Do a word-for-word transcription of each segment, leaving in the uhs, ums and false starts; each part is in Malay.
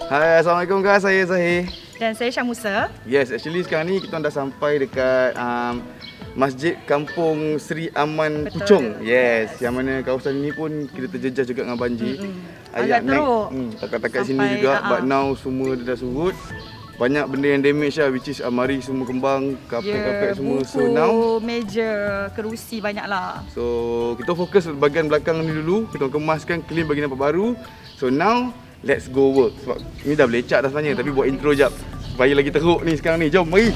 Hai, Assalamualaikum guys, saya Zahir. Dan saya Syamusa. Yes, actually sekarang ni kita dah sampai dekat um, Masjid Kampung Seri Aman Betul. Puchong. Yes, yang mana kawasan ni pun kita terjejas juga dengan banjir. Mm-hmm. Ayat Agak naik teruk. hmm, takat-takat sini Sampai, juga, uh-huh. but now semua dia dah surut. Banyak benda yang damage lah, which is almari semua kembang, kapet-kapet Ya, semua. buku, So now, meja, kerusi banyak lah. so kita fokus bahagian belakang ni dulu. Kita kemaskan, clean bahagian nampak baru. So now, let's go work. Sebab ni dah belecak dah sebenarnya, tapi buat intro jap supaya lagi teruk ni sekarang ni. Jom, mari.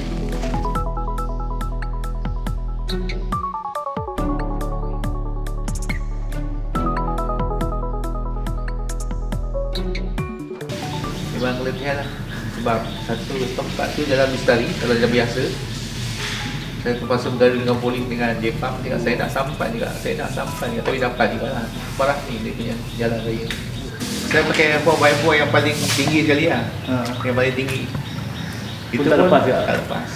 Memang kelebihan lah. Sebab satu tempat tu jalan misteri, kalau jalan biasa saya terpaksa bergaduh dengan polis, dengan Jepam. Dia kata saya nak sampan juga, saya nak sampan juga, tapi dapat juga lah. Parah ni dia punya jalan raya. Saya pakai four by four yang paling tinggi sekali lah, ha. Yang paling tinggi. Itu pun tak lepas juga? Tak lepas.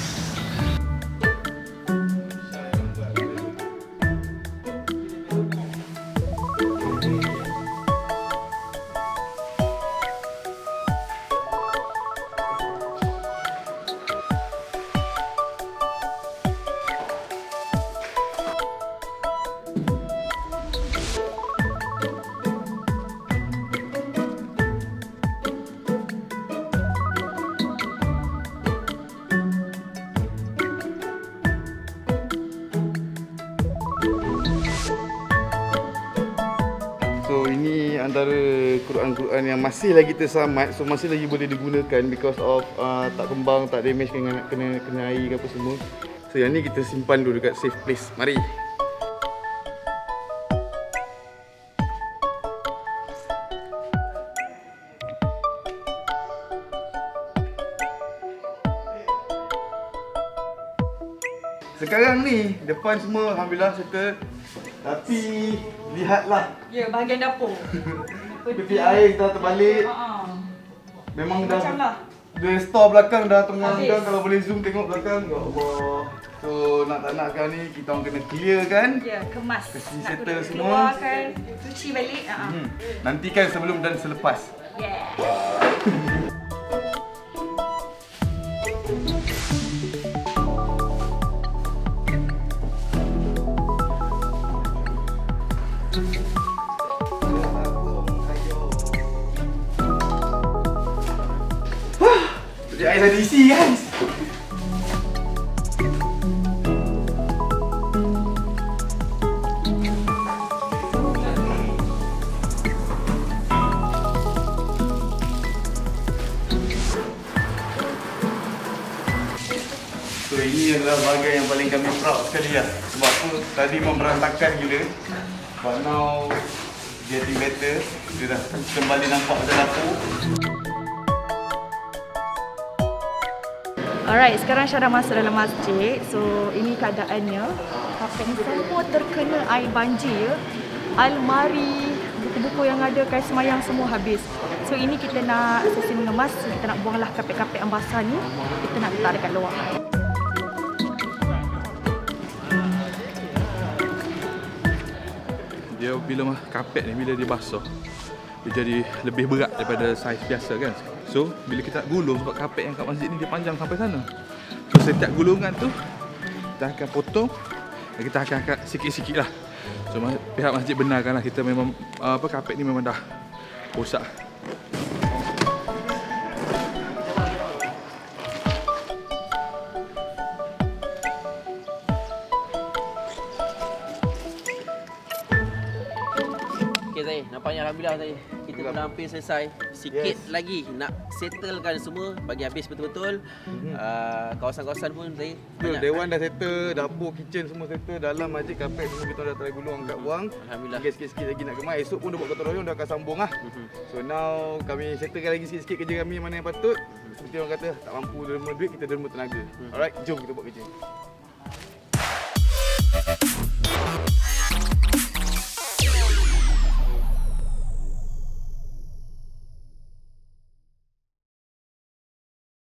So ini antara Quran-Quran yang masih lagi terselamat, so masih lagi boleh digunakan because of uh, tak kembang, tak damage kena, kena, kena air ke apa semua. So yang ni kita simpan dulu dekat safe place. Mari. Sekarang ni depan semua alhamdulillah settle. Tapi lihatlah, Ya, bahagian dapur. pipi air dah terbalik. Uh-huh. Memang Macam dah lah. the store belakang dah tengah Habis. dah, kalau boleh zoom tengok belakang. Ya Allah. So nak tak nak sekarang ni kita orang kena clear kan. Ya, kemas. Kasi Nak settle kena semua. keluarkan, cuci balik. Uh-huh. Hmm. Nantikan sebelum dan selepas. Yeah. Jadi air dah diisi guys. So ini adalah bahagian yang paling kami proud sekali lah. Sebab apa? Tadi memberantakan gila. But now getting better. Dia dah kembali nampak macam dapur. Alright, sekarang Syah dah masuk dalam masjid. So, ini keadaannya. Kapet ni semua terkena air banjir. Almari, buku-buku yang ada, kain semayang semua habis. So, ini kita nak sesi mengemas. Kita nak buanglah kapet-kapet yang basah ni. Kita nak letak dekat luar. Dia bila kapet ni, bila dia basah, dia jadi lebih berat daripada saiz biasa kan. So bila kita nak gulung, sebab kapet yang kat masjid ni dia panjang sampai sana, so setiap gulungan tu kita akan potong dan kita akan angkat sikit-sikit lah. So pihak masjid benarkanlah kita memang apa kapet ni memang dah rosak. Okay Zahir, nampaknya Alhamdulillah Zahir, kita dah hampir selesai. Sikit Yes. lagi nak settlekan semua, bagi habis betul-betul. uh, Kawasan-kawasan pun Zahir Betul, dewan dah settle, dapur, kitchen semua settle, dalam masjid kapet semua kita dah try gulung angkat buang. Alhamdulillah. Sikit-sikit lagi nak gemar, esok pun dah buat gotong royong dah akan sambung lah. So now kami settlekan lagi sikit-sikit kerja kami mana yang patut. Seperti orang kata, tak mampu derma duit, kita derma tenaga. Alright, jom kita buat kerja.